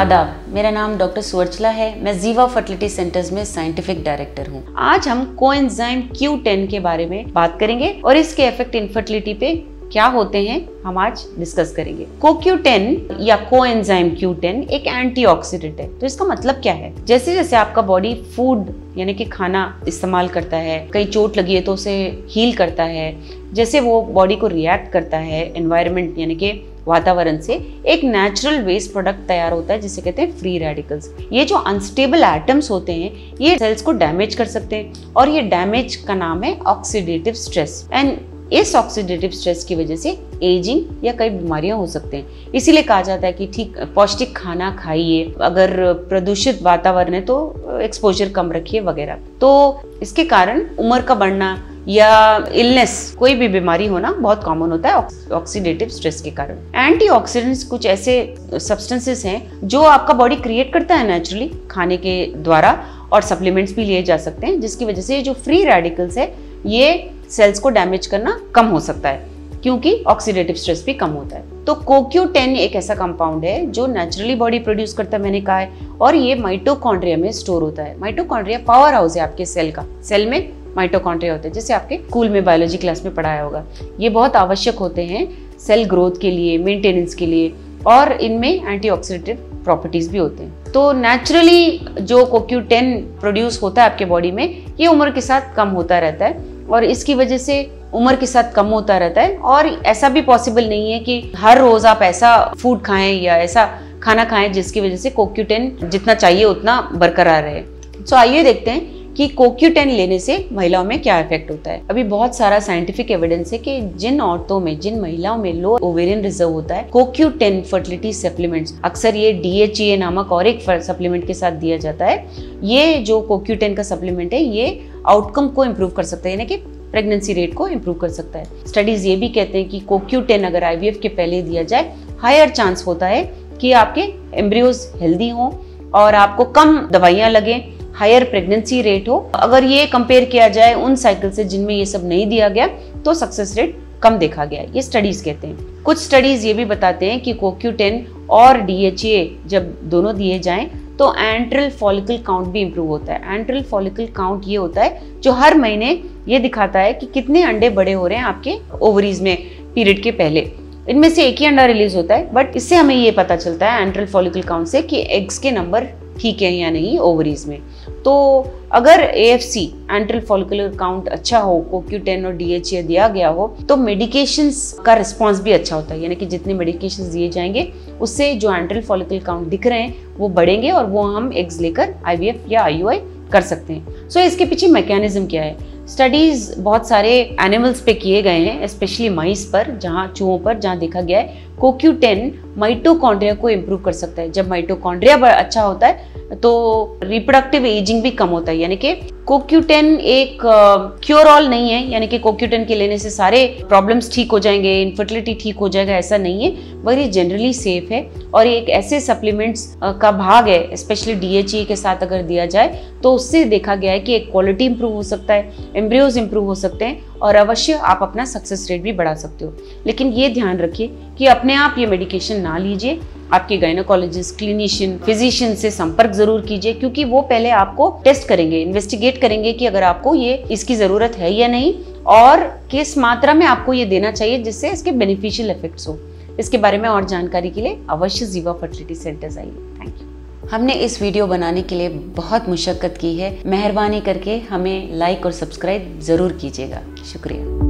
आदाब, मेरा नाम डॉक्टर सुवर्चला है। मैं जीवा फर्टिलिटी सेंटर्स में साइंटिफिक डायरेक्टर हूँ। आज हम कोएंजाइम Q10 के बारे में बात करेंगे और इसके इफेक्ट इनफर्टिलिटी पे क्या होते हैं हम आज डिस्कस करेंगे। CoQ10 या कोएंजाइम Q10 एक एंटीऑक्सीडेंट है। तो इसका मतलब क्या है? जैसे जैसे आपका बॉडी फूड यानी कि खाना इस्तेमाल करता है, कहीं चोट लगी है तो उसे हील करता है, जैसे वो बॉडी को रिएक्ट करता है एनवायरनमेंट यानी कि वातावरण से, एक नेचुरल वेस्ट प्रोडक्ट तैयार होता है जिसे कहते हैं फ्री रेडिकल्स। ये जो अनस्टेबल एटम्स होते हैं ये सेल्स को डैमेज कर सकते हैं और ये डैमेज का नाम है ऑक्सीडेटिव स्ट्रेस। एंड इस ऑक्सीडेटिव स्ट्रेस की वजह से एजिंग या कई बीमारियां हो सकते हैं। इसीलिए कहा जाता है कि ठीक पौष्टिक खाना खाइए, अगर प्रदूषित वातावरण है तो एक्सपोजर कम रखिए वगैरह। तो इसके कारण उम्र का बढ़ना या इलनेस, कोई भी बीमारी होना बहुत कॉमन होता है ऑक्सीडेटिव स्ट्रेस के कारण। एंटीऑक्सीडेंट्स कुछ ऐसे सब्सटेंसेस हैं जो आपका बॉडी क्रिएट करता है नेचुरली खाने के द्वारा, और सप्लीमेंट्स भी लिए जा सकते हैं जिसकी वजह से जो फ्री रेडिकल्स है ये सेल्स को डैमेज करना कम हो सकता है क्योंकि ऑक्सीडेटिव स्ट्रेस भी कम होता है। तो CoQ10 एक ऐसा कंपाउंड है जो नेचुरली बॉडी प्रोड्यूस करता है, मैंने कहा है, और ये माइटोकॉन्ड्रिया में स्टोर होता है। माइटोकॉन्ड्रिया पावर हाउस है आपके सेल का। सेल में माइटोकॉन्ड्रिया होते हैं, जैसे आपके स्कूल में बायोलॉजी क्लास में पढ़ाया होगा। ये बहुत आवश्यक होते हैं सेल ग्रोथ के लिए, मेंटेनेंस के लिए, और इनमें एंटीऑक्सीडेटिव प्रॉपर्टीज भी होते हैं। तो नेचुरली जो CoQ10 प्रोड्यूस होता है आपके बॉडी में, ये उम्र के साथ कम होता रहता है और इसकी वजह से उम्र के साथ कम होता रहता है। और ऐसा भी पॉसिबल नहीं है कि हर रोज आप ऐसा फूड खाएं या ऐसा खाना खाएं जिसकी वजह से CoQ10 जितना चाहिए उतना बरकरार रहे। तो आइए देखते हैं कि CoQ10 लेने से महिलाओं में क्या इफेक्ट होता है। अभी बहुत सारा साइंटिफिक एविडेंस है कि जिन औरतों में, जिन महिलाओं में लो ओवेरियन रिजर्व होता है, CoQ10 फर्टिलिटी सप्लीमेंट्स, अक्सर ये DHEA नामक और एक सप्लीमेंट के साथ दिया जाता है। ये जो CoQ10 का सप्लीमेंट है ये आउटकम को इम्प्रूव कर सकता है, यानी कि प्रेगनेंसी रेट को इम्प्रूव कर सकता है। स्टडीज ये भी कहते हैं कि CoQ10 अगर IVF के पहले दिया जाए, हायर चांस होता है कि आपके एम्ब्रियोज हेल्दी हों और आपको कम दवाइयाँ लगें, हायर प्रेगनेंसी रेट हो। अगर ये कंपेयर किया जाए उन साइकिल से जिनमें ये सब नहीं दिया गया तो सक्सेस रेट कम देखा गया, ये स्टडीज कहते हैं। कुछ स्टडीज ये भी बताते हैं कि CoQ10 और DHEA जब दोनों दिए जाएं तो एंट्रल फॉलिकल काउंट भी इंप्रूव होता है। एंट्रल फॉलिकल काउंट ये होता है जो हर महीने ये दिखाता है कि कितने अंडे बड़े हो रहे हैं आपके ओवरीज में पीरियड के पहले। इनमें से एक ही अंडा रिलीज होता है, बट इससे हमें ये पता चलता है एंट्रल फॉलिकल काउंट से कि एग्स के नंबर ठीक है या नहीं ओवरीज में। तो अगर AFC एंट्रल फॉलिकुलर काउंट अच्छा हो, CoQ10 और DHEA दिया गया हो, तो मेडिकेशंस का रिस्पांस भी अच्छा होता है, यानी कि जितने मेडिकेशंस दिए जाएंगे उससे जो एंट्रल फॉलिकुलर काउंट दिख रहे हैं वो बढ़ेंगे और वो हम एग्स लेकर IVF या IUI कर सकते हैं। सो इसके पीछे मैकेनिज्म क्या है? स्टडीज बहुत सारे एनिमल्स पे किए गए हैं, स्पेशली माइस पर, जहाँ चूहों पर, जहाँ देखा गया है CoQ10 माइटोकॉन्ड्रिया को इम्प्रूव कर सकता है। जब माइटोकॉन्ड्रिया अच्छा होता है तो रिप्रोडक्टिव एजिंग भी कम होता है। यानी कि CoQ10 एक क्योर ऑल नहीं है, यानी कि CoQ10 के लेने से सारे प्रॉब्लम्स ठीक हो जाएंगे, इनफर्टिलिटी ठीक हो जाएगा, ऐसा नहीं है। मगर ये जनरली सेफ है और एक ऐसे सप्लीमेंट्स का भाग है, स्पेशली DHEA के साथ अगर दिया जाए तो उससे देखा गया है कि एक क्वालिटी इंप्रूव हो सकता है, एम्ब्रियोज इंप्रूव हो सकते हैं और अवश्य आप अपना सक्सेस रेट भी बढ़ा सकते हो। लेकिन ये ध्यान रखिए कि अपने आप ये मेडिकेशन ना लीजिए। आपके गायनोकोलॉजिस्ट, क्लिनिशियन, फिजिशियन से संपर्क जरूर कीजिए, क्योंकि वो पहले आपको टेस्ट करेंगे, इन्वेस्टिगेट करेंगे कि अगर आपको ये इसकी जरूरत है या नहीं और किस मात्रा में आपको ये देना चाहिए जिससे इसके बेनिफिशियल इफेक्ट्स हो। इसके बारे में और जानकारी के लिए अवश्य जीवा फर्टिलिटी सेंटर्स आइए। Thank you. हमने इस वीडियो बनाने के लिए बहुत मुशक्कत की है। मेहरबानी करके हमें लाइक और सब्सक्राइब जरूर कीजिएगा। शुक्रिया।